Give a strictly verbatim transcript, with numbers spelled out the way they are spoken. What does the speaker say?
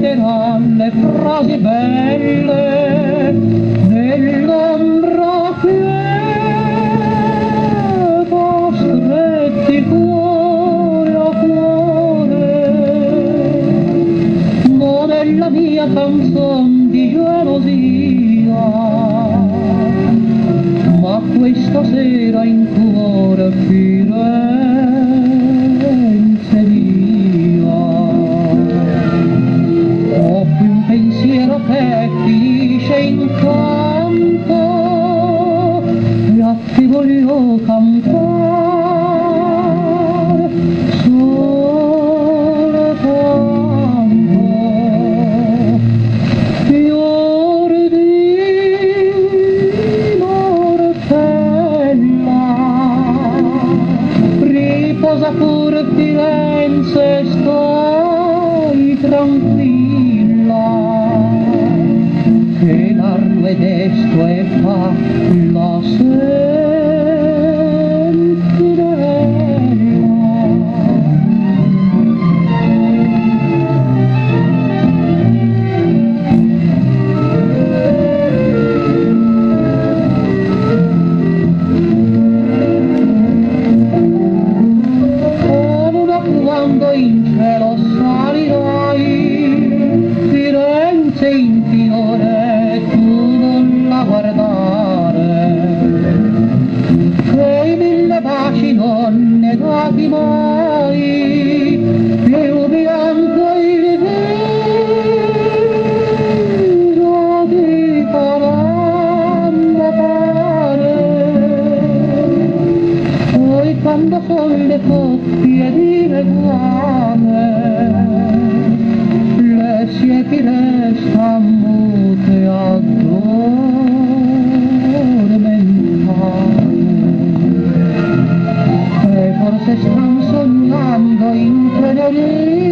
torneranno le frasi belle nell'ombra quieta, stretti cuore a cuore, non è la mia canzone di gelosia, ma questa sera in cuore Firenze mia. Ho qui un pensiero che finisce in canto e a ti voglio cantare soltanto. Fior di Mortella, riposa pure Firenze, stai tranquilla, che l'arno è desto e fa la sentinella. Quando in cielo salirai, Firenze in fiore, tu non la guardare, che i mille baci non ne dati mai, più bianco il viso di colombo pare. Poi quando sono le coppie di leguame, le siepi restan mute addormentate, e forse stan sognando in treneria